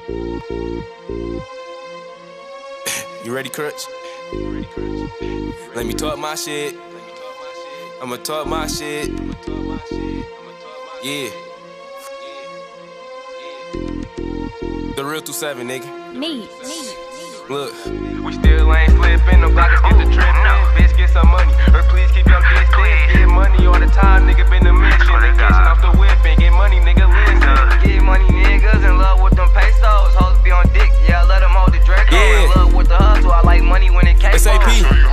You ready, Crutch? Let me talk my shit. I'ma talk my shit. Yeah. The real 27, nigga. Me. Look, we still ain't slipping. No blockers get the trip. Bitch, get some money. Or please keep your distance. Get money all the time, nigga. Been the mission. They catching off the whip and get money, nigga. Listen. Get money, niggas in love with them pesos. Hoes be on dick, yeah, let them hold the Draco. Yeah. In love with the hustle, I like money when it came SAP.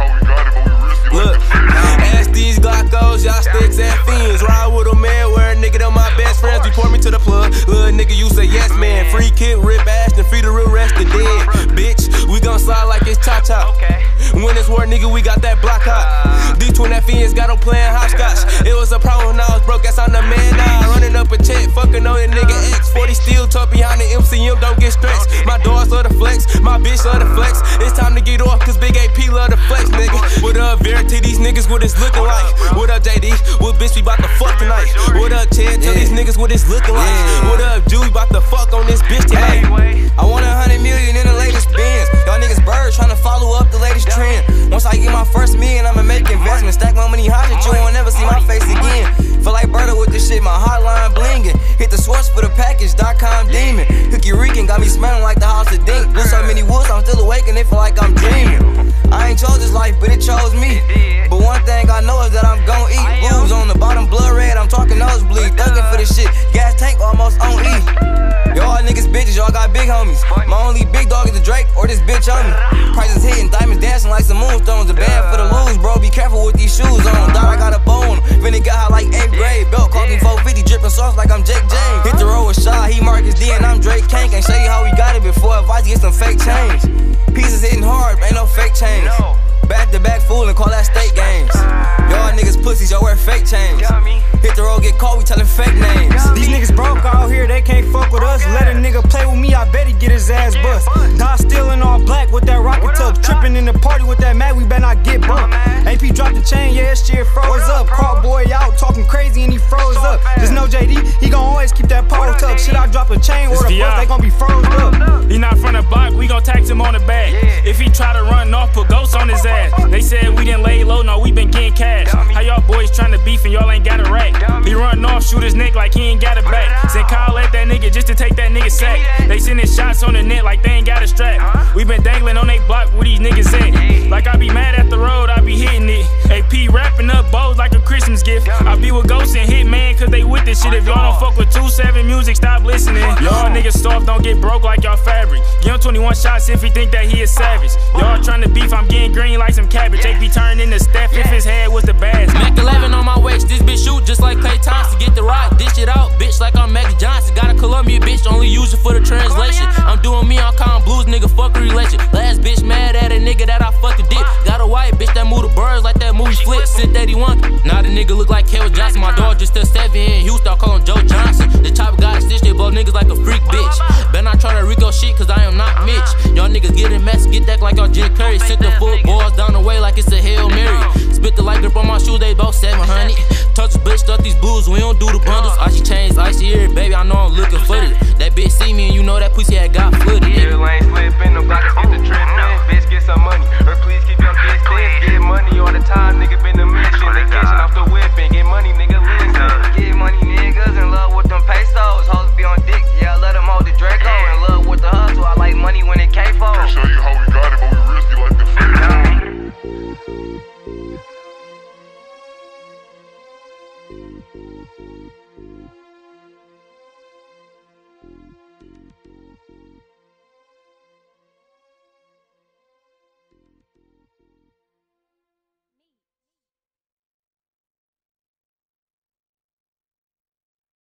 Look, ask these Glockos, y'all sticks and fiends. Ride with a man, where a nigga, them my best friends. Report me to the plug. Little nigga, you say yes, man. Free kick, rip ass, and free the real rest of dead. Bitch, we gon' slide like it's cha-cha. When it's war, nigga, we got that block hot. These twin that fiends got them playing hopscotch. It was a problem when I was broke, guess I'm the man now. Running up a check, fucking on that nigga X. 40 steel tucked behind the MCM, don't get stretched. My dogs love the flex, my bitch love the flex. It's time to get off, cause Big AP love the flex, nigga. What up, Verity, these niggas, what it's looking like? What up, JD? What bitch, we bout to fuck tonight? What up, Chad? Tell these niggas what it's looking like. What up, Jew? We bout to fuck on this bitch tonight. I want 100 million in the latest Benz. Y'all niggas birds tryna follow up the latest trend. Once I get my first million, I'ma make investments. Stack my money high that you won't never see my face again. Feel like Berta with this shit, my hotline blingin'. Hit the source for the package.com demon. Hooky Rican got me smelling like the house of Dink. Blew so many woods, I'm still awake and it feel like I'm dreaming. I ain't chose this life, but it chose me. But one thing I know is that I'm gon' eat. Blues on the bottom, blood red, I'm talking nosebleed. Thuggin' for this shit, gas tank almost on E. Y'all niggas bitches, y'all got big homies. My only big dog is the Drake or this bitch on me. Prices hitting, diamonds dancing like some moonstones. A band for the lose, bro, be careful with these shoes on. Thought I got a bow on him, finna got high like 8th grade. Belt cost me 450, drippin' sauce like I'm Jake James. Hit the road with Shaw, he Marcus D and I'm Drake Kane. Can't show you how we got it before advice, get some fake change. Pieces hitting hard, ain't no fake change. Back to back foolin', call that state games. Y'all niggas pussies, y'all wear fake chains. Hit the road, get caught, we tellin' fake names. These niggas broke out here, they can't fuck with us. Let a nigga play with me, I bet he get his ass bust. Dot still in all black with that rocket tub. Trippin' in the party with that mag, we better not get bumped. AP dropped the chain, yeah, this shit froze up. Caught boy out, talking crazy and he froze up. Just know JD, he gon' always keep that pole tucked. Shit, I drop a chain or the bus, they gon' be froze up. He not from the block, we gon' tax him on the back. If he try to run off, put ghosts on his ass. They said we didn't lay low, no, we been getting cash. How y'all boys tryna beef and y'all ain't got a rack? He run off, shoot his neck like he ain't got it back. Send Kyle at that nigga just to take that nigga sack. They sending shots on the net like they ain't got a strap. We been dangling on they block where these niggas at. Like I be mad at the road, I be hitting it. AP wrapping up bows like a Christmas gift. I be with Ghost and Hitman cause they with this shit. If y'all don't fuck with 2-7 music, stop listening. Y'all niggas soft, don't get broke like y'all fabric. Give him 21 shots if he think that he is savage. Y'all tryna beef, I'm getting green like some cabbage. AP turning into Steph if his head was the bad. Mac 11 on my waist, this bitch shoot just like Klay Thompson. Get the rock, dish it out, bitch, like I'm Magic Johnson. Got a Columbia bitch, only use it for the translation. I'm doing me, I'm calling blues, nigga, fuck a relation. Last bitch mad at a nigga that I fucking did. Got a white bitch that move the birds like that movie Flip. Sent 81, now the nigga look like Kevin Johnson. My dog just still 7 in Houston, I call him Joe Johnson. The chopper got a stitch, they blow niggas like a freak bitch. Better not try to Rico shit, cause I am not Mitch. Y'all niggas getting mess, get that like y'all Jim Curry. Sent the footballs down the way like it's a Hail Mary. Spit the light grip on my shoes, they both 700. Touch the bitch, stuff these blues, we don't do the bundles. Icy chains, icy ear, baby, I know I'm looking for it. That bitch see me and you know that pussy had got flooded. Still ain't slipping, no blockers get the trip. Bitch, get some money, or please keep your distance. Get money all the time, nigga, been the mission. They catching off the whip and get money, nigga,